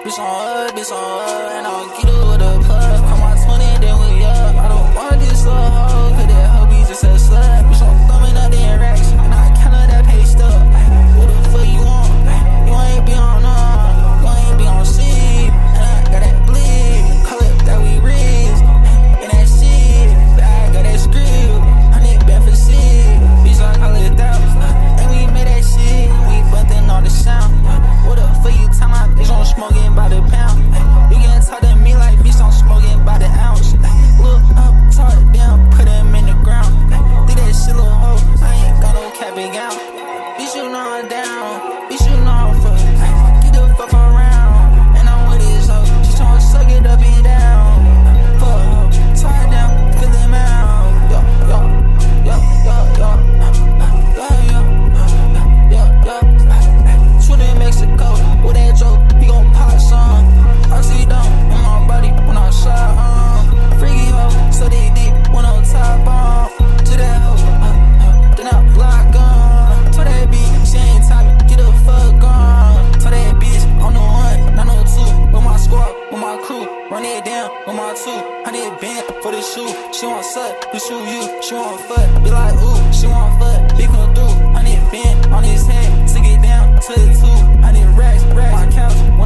Bitch on her, and I'll get her with a plug. Call my 20, then we up. I don't want this little hoe, cause that hoe be just a slut. Bitch, I'm thumbing up the racks, and I count her that pay stuff. What the fuck you want? You ain't be on you ain't be on C. And I got that bleed, call it that we risk. And that shit, but I got that script. 100 bad for shit, bitch, I call it that. And we made that shit, we buntin' all the sound. What the fuck you tell my bitch, I'm smoking by the pound. You can't talk to me like bitch, I'm smoking by the ounce. Look up, talk down, put him in the ground. Did that shit, little hoe, I ain't got no cap and gown. Bitch, you know I'm down, bitch, you know I'm fuck. Get the fuck around, and I'm with this hoe. She tryna suck it up and down. Fuck, talk down, fill him out. Yo, yo, yo, yo, yo, yo, yo, yo, yo. Swim in Mexico, with that joke, he gon' pop some. Oxy down in my body when I shot, freaky hoe, so they deep when I'm top on. To that hoe, then I block on. To that bitch, she ain't topping, get the fuck on. To that bitch, I'm the one, not no two. With my squad, with my crew, run it down with my two. 100 band for the shoe, she want suck, we shoot you. She want fuck, be like ooh, she want fuck, big come through. 100 band on his head, to get down to the two. 100 racks, my couch.